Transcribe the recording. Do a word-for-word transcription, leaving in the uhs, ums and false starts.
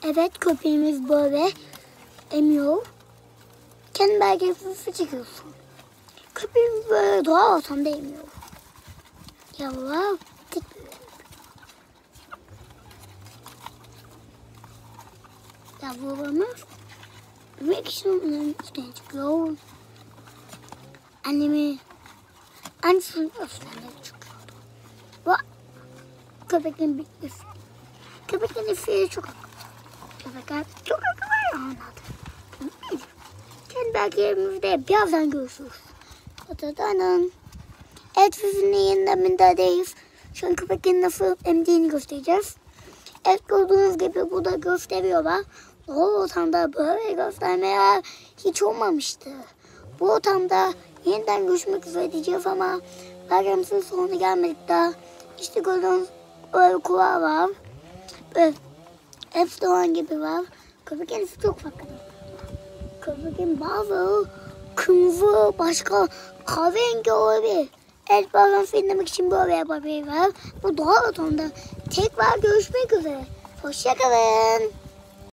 Evet, köpeğimiz böyle emiyor. Kendi belki fıfı çıkıyorsun. Köpeğimiz böyle doğal ortamda emiyor. Yallah. Yavrularımız büyük için onların üstüne çıkıyor. Annemi annesinin üstüne çıkıyordu. Bu köpeklerin bir üstü. Köpeklerin üstü çok akıllı. Köpekler çok akıllı ya anladım. Kendi belgelemizde birazdan görüşürüz. Tatadanın. Evet, sizinle yeniden müdahaleyiz. Şu an köpeklerin nasıl emdiğini göstereceğiz. Evet, gördüğünüz gibi burada gösteriyorlar. O ortamda böyle göstermeler hiç olmamıştı. Bu ortamda yeniden görüşmek üzere diyeceğiz ama belgemizin sonuna gelmedik daha. İşte gördüğünüz böyle kulağı var. Böyle hepsi doğan gibi var. Köpek kendisi çok farklı. Köpeğin bazı kırmızı, başka kahverengi olabilir. Evet, bazen filmlemek için böyle yapabilirler. Bu doğal ortamda tekrar görüşmek üzere. Hoşçakalın.